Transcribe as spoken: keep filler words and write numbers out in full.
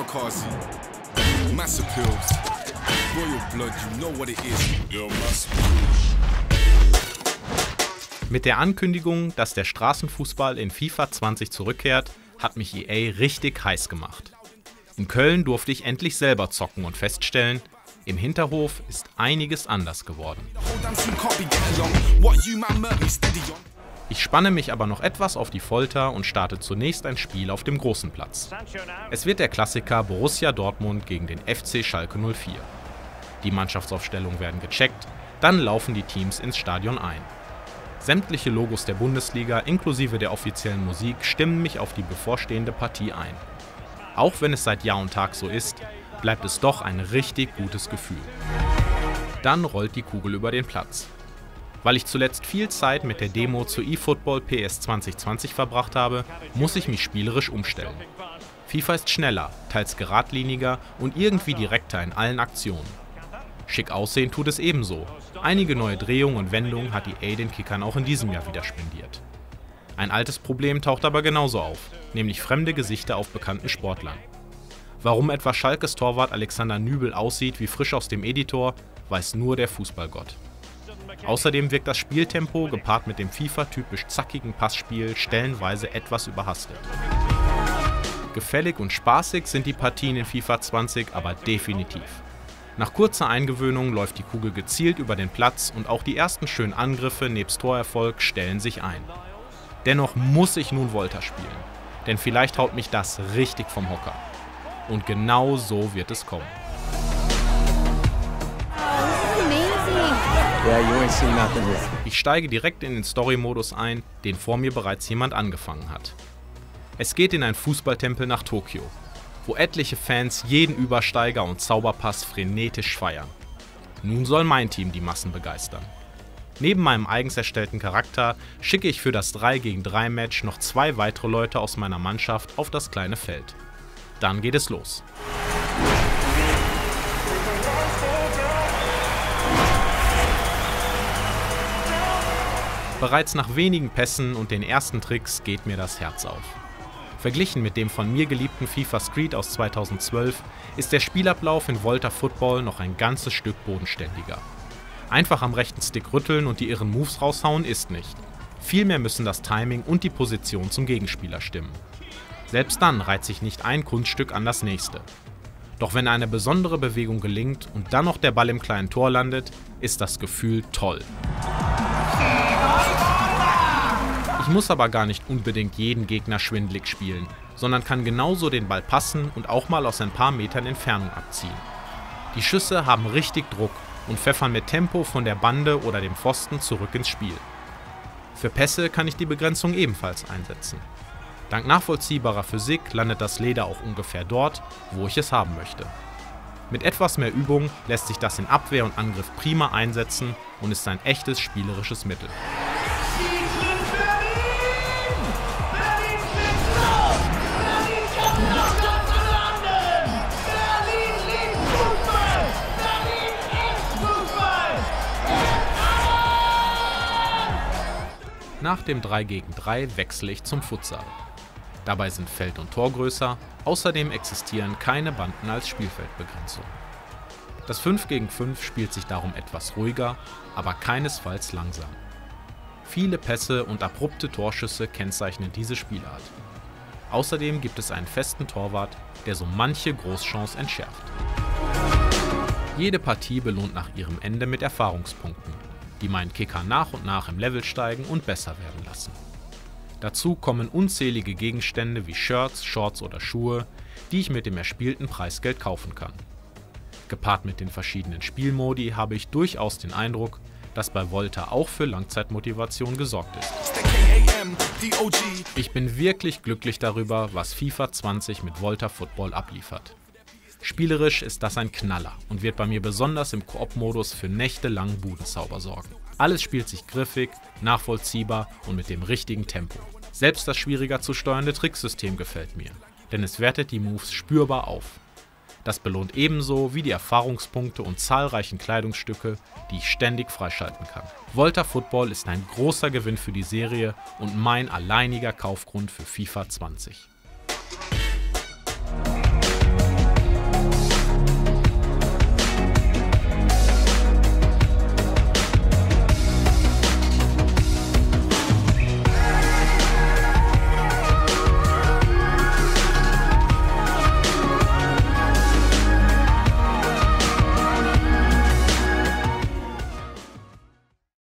kamikaze. Massive pills. Royal blood, you know what it is. Yo, massive pills. Mit der Ankündigung, dass der Straßenfußball in FIFA zwanzig zurückkehrt, hat mich E A richtig heiß gemacht. In Köln durfte ich endlich selber zocken und feststellen, im Hinterhof ist einiges anders geworden. Ich spanne mich aber noch etwas auf die Folter und starte zunächst ein Spiel auf dem großen Platz. Es wird der Klassiker Borussia Dortmund gegen den F C Schalke null vier. Die Mannschaftsaufstellungen werden gecheckt, dann laufen die Teams ins Stadion ein. Sämtliche Logos der Bundesliga inklusive der offiziellen Musik stimmen mich auf die bevorstehende Partie ein. Auch wenn es seit Jahr und Tag so ist, bleibt es doch ein richtig gutes Gefühl. Dann rollt die Kugel über den Platz. Weil ich zuletzt viel Zeit mit der Demo zu eFootball P S zwanzig zwanzig verbracht habe, muss ich mich spielerisch umstellen. FIFA ist schneller, teils geradliniger und irgendwie direkter in allen Aktionen. Schick aussehen tut es ebenso. Einige neue Drehungen und Wendungen hat E A den Kickern auch in diesem Jahr wieder spendiert. Ein altes Problem taucht aber genauso auf, nämlich fremde Gesichter auf bekannten Sportlern. Warum etwa Schalkes Torwart Alexander Nübel aussieht wie frisch aus dem Editor, weiß nur der Fußballgott. Außerdem wirkt das Spieltempo, gepaart mit dem FIFA-typisch zackigen Passspiel, stellenweise etwas überhastet. Gefällig und spaßig sind die Partien in FIFA zwanzig aber definitiv. Nach kurzer Eingewöhnung läuft die Kugel gezielt über den Platz und auch die ersten schönen Angriffe nebst Torerfolg stellen sich ein. Dennoch muss ich nun Volta spielen, denn vielleicht haut mich das richtig vom Hocker. Und genau so wird es kommen. Ich steige direkt in den Story-Modus ein, den vor mir bereits jemand angefangen hat. Es geht in ein Fußballtempel nach Tokio, wo etliche Fans jeden Übersteiger und Zauberpass frenetisch feiern. Nun soll mein Team die Massen begeistern. Neben meinem eigens erstellten Charakter schicke ich für das drei gegen drei Match noch zwei weitere Leute aus meiner Mannschaft auf das kleine Feld. Dann geht es los. Bereits nach wenigen Pässen und den ersten Tricks geht mir das Herz auf. Verglichen mit dem von mir geliebten FIFA Street aus zweitausendzwölf ist der Spielablauf in Volta Football noch ein ganzes Stück bodenständiger. Einfach am rechten Stick rütteln und die irren Moves raushauen ist nicht. Vielmehr müssen das Timing und die Position zum Gegenspieler stimmen. Selbst dann reiht sich nicht ein Kunststück an das nächste. Doch wenn eine besondere Bewegung gelingt und dann noch der Ball im kleinen Tor landet, ist das Gefühl toll. Ich muss aber gar nicht unbedingt jeden Gegner schwindelig spielen, sondern kann genauso den Ball passen und auch mal aus ein paar Metern Entfernung abziehen. Die Schüsse haben richtig Druck und pfeffern mit Tempo von der Bande oder dem Pfosten zurück ins Spiel. Für Pässe kann ich die Begrenzung ebenfalls einsetzen. Dank nachvollziehbarer Physik landet das Leder auch ungefähr dort, wo ich es haben möchte. Mit etwas mehr Übung lässt sich das in Abwehr und Angriff prima einsetzen und ist ein echtes spielerisches Mittel. Nach dem drei gegen drei wechsle ich zum Futsal. Dabei sind Feld und Tor größer, außerdem existieren keine Banden als Spielfeldbegrenzung. Das fünf gegen fünf spielt sich darum etwas ruhiger, aber keinesfalls langsam. Viele Pässe und abrupte Torschüsse kennzeichnen diese Spielart. Außerdem gibt es einen festen Torwart, der so manche Großchance entschärft. Jede Partie belohnt nach ihrem Ende mit Erfahrungspunkten, die meinen Kicker nach und nach im Level steigen und besser werden lassen. Dazu kommen unzählige Gegenstände wie Shirts, Shorts oder Schuhe, die ich mit dem erspielten Preisgeld kaufen kann. Gepaart mit den verschiedenen Spielmodi habe ich durchaus den Eindruck, dass bei Volta auch für Langzeitmotivation gesorgt ist. Ich bin wirklich glücklich darüber, was FIFA zwanzig mit Volta Football abliefert. Spielerisch ist das ein Knaller und wird bei mir besonders im Koop-Modus für nächtelang Budenzauber sorgen. Alles spielt sich griffig, nachvollziehbar und mit dem richtigen Tempo. Selbst das schwieriger zu steuernde Tricksystem gefällt mir, denn es wertet die Moves spürbar auf. Das belohnt ebenso wie die Erfahrungspunkte und zahlreichen Kleidungsstücke, die ich ständig freischalten kann. Volta Football ist ein großer Gewinn für die Serie und mein alleiniger Kaufgrund für FIFA zwanzig.